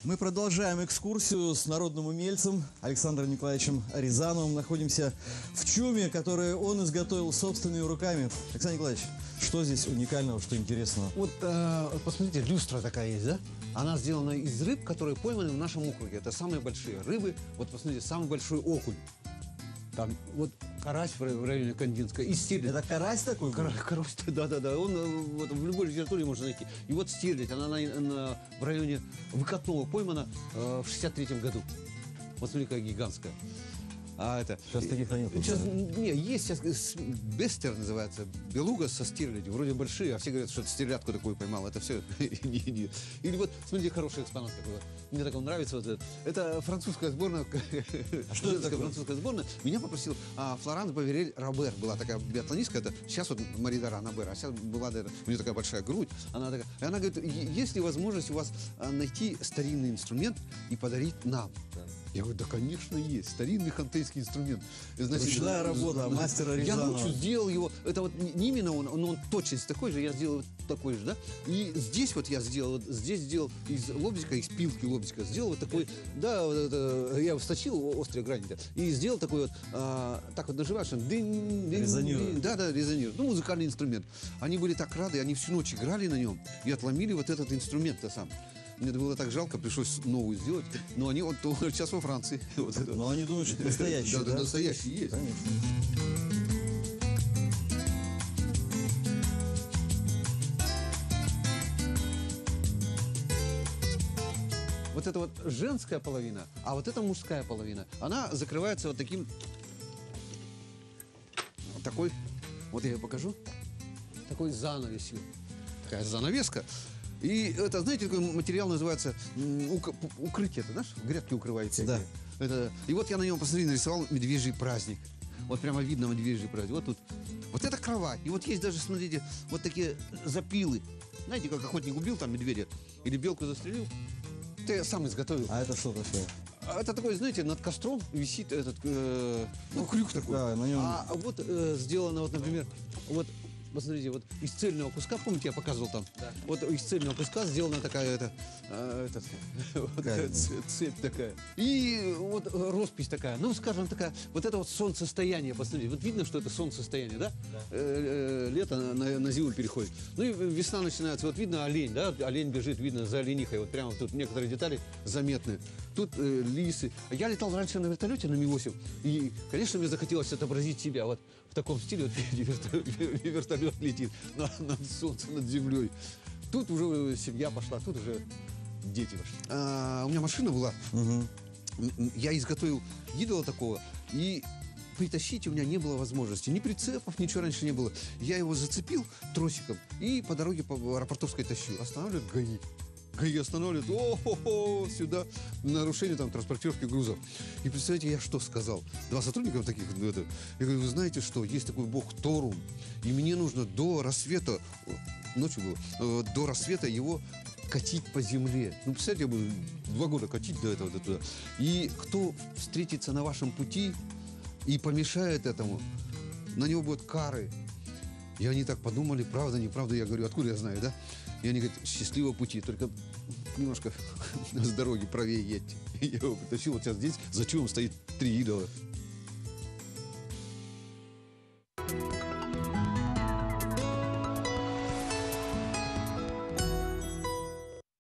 Мы продолжаем экскурсию с народным умельцем Александром Николаевичем Рязановым. Находимся в чуме, который он изготовил собственными руками. Александр Николаевич, что здесь уникального, что интересного? Вот посмотрите, люстра такая есть, да? Она сделана из рыб, которые пойманы в нашем округе. Это самые большие рыбы. Вот посмотрите, самый большой окунь. Там вот карась в районе Кандинска и стерлядь. Это карась такой? Карась, да. Он вот, в любой литературе можно найти. И вот стерлядь, она в районе Выкатного поймана в 63-м году. Вот смотри, какая гигантская. А это... Сейчас таких нет. Сейчас, не, есть сейчас бестер называется, белуга со стерлядью, вроде большие, а все говорят, что это стерлядку такую поймал, это все. Или вот, смотрите, хороший экспонат такой вот. Мне так он нравится. Вот это французская сборная. А что это такое? Французская сборная. Меня попросил Флоранс Баверель Робер, была такая биатлонистка, это сейчас вот Маридара Набер, а сейчас была, у нее такая большая грудь, она такая, и она говорит, есть ли возможность у вас найти старинный инструмент и подарить нам? Я говорю, да, конечно, есть. Старинный хантейский инструмент. Значит, ручная работа мастера Рязанова. Я ночью сделал его. Это вот не именно он точность такой же, я сделал такой же, да? И здесь вот я сделал, вот здесь сделал из лобзика, из пилки лобзика, сделал вот такой, да, вот это, я всточил острые грани, да, и сделал такой вот, так вот нажимаешь, резонирует. Да, резонирует. Ну, музыкальный инструмент. Они были так рады, они всю ночь играли на нем и отломили вот этот инструмент-то сам. Мне было так жалко, пришлось новую сделать. Но они вот сейчас во Франции. Вот это. Но они думают, что это настоящий, да? Настоящий есть. Конечно. Вот это вот женская половина, а вот это мужская половина. Она закрывается вот таким... Вот такой... Вот я ее покажу. Такой занавесью. Такая занавеска. И это, знаете, такой материал называется укрытие, это, знаешь, грядки укрываете. Да. Это, и вот я на нем, посмотри, нарисовал медвежий праздник. Вот прямо видно медвежий праздник. Вот тут. Вот это кровать. И вот есть даже, смотрите, вот такие запилы. Знаете, как охотник убил там медведя или белку застрелил? Это я сам изготовил. А это что такое? Это такой, знаете, над костром висит этот, крюк такой. Да, на нем... А вот сделано, вот, например, вот, посмотрите, вот из цельного куска, помните, я показывал там? Да. Вот из цельного куска сделана такая, цепь такая. И вот роспись такая, ну, скажем, такая, вот это вот солнцестояние, посмотрите, вот видно, что это солнцестояние, да? Лето на зиму переходит. Ну и весна начинается, вот видно олень, да? Олень бежит, видно за оленихой, вот прямо тут некоторые детали заметны. Тут лисы. Я летал раньше на вертолете, на Ми-8, и, конечно, мне захотелось отобразить себя вот в таком стиле, вот вертолет летит над солнцем, над землей. Тут уже семья пошла, тут уже дети пошли. У меня машина была, я изготовил идола такого, и притащить у меня не было возможности. Ни прицепов, ничего раньше не было. Я его зацепил тросиком и по дороге по Аэропортовской тащил. Останавливает ГАИ. ГАИ останавливает, сюда, нарушение там транспортировки грузов. И представляете, я что сказал? Два сотрудника таких, я говорю, вы знаете что, есть такой бог Торум, и мне нужно до рассвета, ночью было, до рассвета его катить по земле. Ну, представляете, я буду 2 года катить до этого, до туда. И кто встретится на вашем пути и помешает этому, на него будут кары. И они так подумали, правда, неправда. Я говорю, откуда я знаю, да? И они говорят, счастливого пути, только немножко с дороги правее едьте. Я его притащил, вот сейчас здесь за чумом стоит 3 идола.